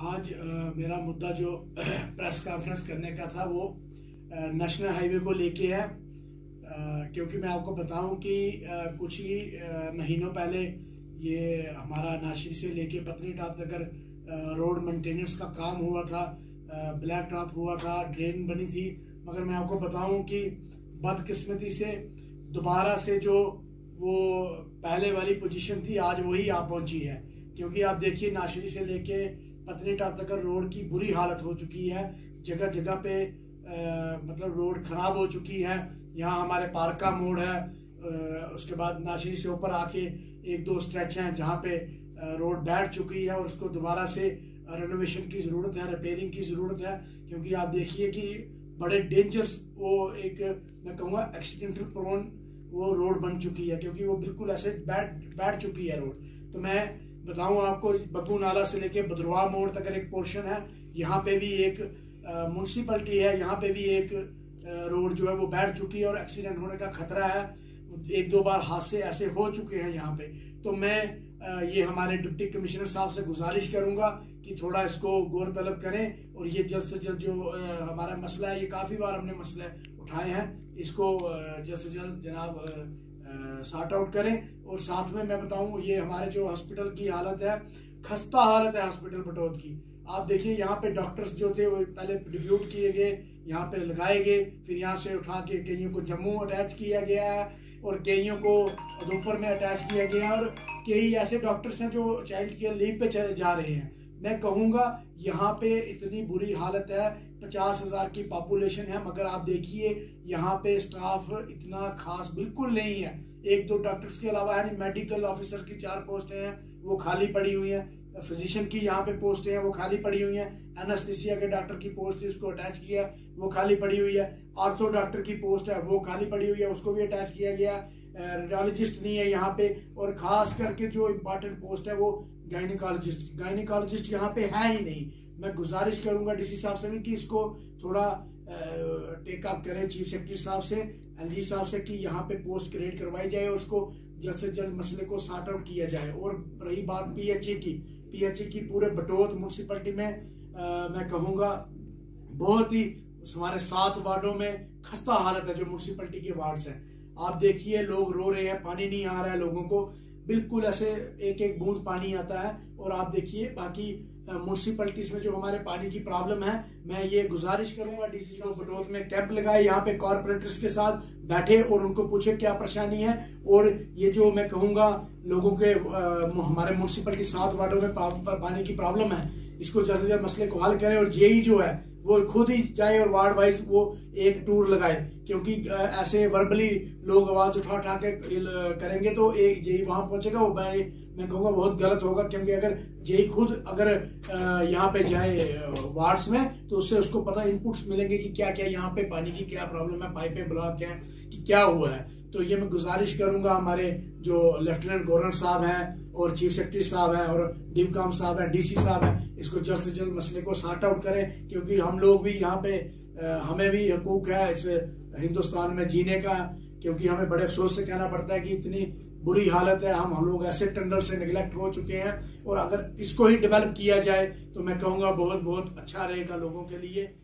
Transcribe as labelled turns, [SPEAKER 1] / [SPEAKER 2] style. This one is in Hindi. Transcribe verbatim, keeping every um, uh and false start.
[SPEAKER 1] आज आ, मेरा मुद्दा जो प्रेस कॉन्फ्रेंस करने का था वो आ, नेशनल हाईवे को लेके है। आ, क्योंकि मैं आपको बताऊं कि आ, कुछ ही आ, महीनों पहले ये हमारा नाशिर से लेके पत्नी टॉप तक रोड मेंटेनेंस का काम हुआ था, ब्लैक टॉप हुआ था, ड्रेन बनी थी। मगर मैं आपको बताऊं कि बदकिस्मती से दोबारा से जो वो पहले वाली पोजीशन थी आज वही आ पहुंची है। क्योंकि आप देखिए नाशिरी से लेके पत्नी टॉप तक रोड की बुरी हालत हो चुकी है। जगह जगह पे आ, मतलब रोड खराब हो चुकी है। यहाँ हमारे पार्क का मोड़ है, आ, उसके बाद नाशिरी से ऊपर आके एक दो स्ट्रेच हैं जहाँ पे आ, रोड बैठ चुकी है और उसको दोबारा से रेनोवेशन की जरूरत है, रिपेयरिंग की जरूरत है। क्योंकि आप देखिए कि बड़े डेंजरस वो एक मैं कहूँगा एक्सीडेंटल प्रोन वो रोड बन चुकी है, क्योंकि वो बिल्कुल ऐसे बैठ बैठ चुकी है रोड। तो मैं बताऊं आपको, बग्गू नाला से लेके बदरवा मोड़ तक एक पोर्शन है, यहाँ पे भी एक म्यूनसिपैलिटी है, यहाँ पे भी एक रोड जो है वो बैठ चुकी है और एक्सीडेंट होने का खतरा है। एक दो बार हादसे ऐसे हो चुके हैं यहाँ पे। तो मैं आ, ये हमारे डिप्टी कमिश्नर साहब से गुजारिश करूंगा कि थोड़ा इसको गौर तलब करें और ये जल्द से जल्द जो आ, हमारा मसला है, ये काफी बार हमने मसले उठाए हैं, इसको जल्द से जल्द जनाब सॉर्ट आउट करें। और साथ में मैं बताऊं, ये हमारे जो हॉस्पिटल की हालत है, खस्ता हालत है हॉस्पिटल बटोत की। आप देखिए यहाँ पे डॉक्टर्स जो थे वो पहले डिप्यूट किए गए, यहाँ पे लगाए गए, फिर यहाँ से उठा के कईयों को जम्मू अटैच किया गया है और कईयों को उधमपुर में अटैच किया गया है। और कई ऐसे डॉक्टर्स हैं जो चाइल्ड केयर लीव पे जा रहे हैं। मैं कहूँगा यहाँ पे इतनी बुरी हालत है, पचास हजार की पॉपुलेशन है, मगर आप देखिए यहाँ पे स्टाफ इतना खास बिल्कुल नहीं है। एक दो डॉक्टर्स के अलावा यानी मेडिकल ऑफिसर की चार पोस्टें हैं वो खाली पड़ी हुई हैं, फिजिशियन की यहाँ पे पोस्टें हैं वो खाली पड़ी हुई हैं, एनेस्थीसिया के डॉक्टर की पोस्ट उसको अटैच किया वो खाली पड़ी हुई है, ऑर्थो डॉक्टर की पोस्ट है वो खाली पड़ी हुई है, उसको भी अटैच किया गया, रेडियोलॉजिस्ट नहीं है यहाँ पे, और खास करके जो इम्पोर्टेंट पोस्ट है वो गायनिकोलॉजिस्ट गायनिकोलॉजिस्ट यहाँ पे है ही नहीं। मैं गुजारिश करूंगा डीसी साहब से भी कि इसको थोड़ा टेक अप करें, चीफ सेक्रेटरी साहब से, एलजी साहब से, कि यहाँ पे पोस्ट क्रिएट करवाई जाए और उसको जल्द से जल्द मसले को सॉर्ट आउट किया जाए। और रही बात पीएचई की, पीएचई की पूरे बटोत म्यूनसिपैलिटी में आ, मैं कहूँगा बहुत ही हमारे सात वार्डों में खस्ता हालत है जो म्यूनसिपैलिटी के वार्ड्स हैं। आप देखिए लोग रो रहे हैं, पानी नहीं आ रहा है लोगों को, बिल्कुल ऐसे एक एक बूंद पानी आता है। और आप देखिए बाकी म्यूनसिपैलिटीज में जो हमारे पानी की प्रॉब्लम है, मैं ये गुजारिश करूंगा डीसी साहब बटोत में कैंप लगाए, यहाँ पे कॉर्पोरेटर्स के साथ बैठे और उनको पूछे क्या परेशानी है। और ये जो मैं कहूंगा लोगों के आ, हमारे म्यूनसिपैलिटी सात वार्डों में पा, पा, पानी की प्रॉब्लम है, इसको जल्द से जल्द मसले को हल करें। और जेई जो है वो खुद ही जाए और वार्ड वाइज वो एक टूर लगाए, क्योंकि ऐसे वर्बली लोग आवाज उठा उठा के करेंगे तो एक जेई वहां पहुंचेगा, वो मैं कहूँगा बहुत गलत होगा। क्योंकि अगर जेई खुद अगर यहाँ पे जाए वार्ड्स में तो उससे उसको पता इनपुट्स मिलेंगे कि क्या क्या यहाँ पे पानी की क्या प्रॉब्लम है, पाइपें ब्लॉक है कि क्या हुआ है। तो ये मैं गुजारिश करूंगा हमारे जो लेफ्टिनेंट गवर्नर साहब हैं और चीफ सेक्रेटरी साहब हैं और डिवकॉम साहब हैं, डीसी साहब हैं, इसको जल्द से जल्द मसले को सॉर्ट आउट करें। क्योंकि हम लोग भी यहाँ पे हमें भी हकूक है इस हिंदुस्तान में जीने का। क्योंकि हमें बड़े अफसोस से कहना पड़ता है कि इतनी बुरी हालत है, हम हम लोग ऐसे टेंडर से निगलेक्ट हो चुके हैं। और अगर इसको ही डेवलप किया जाए तो मैं कहूँगा बहुत बहुत अच्छा रहेगा लोगों के लिए।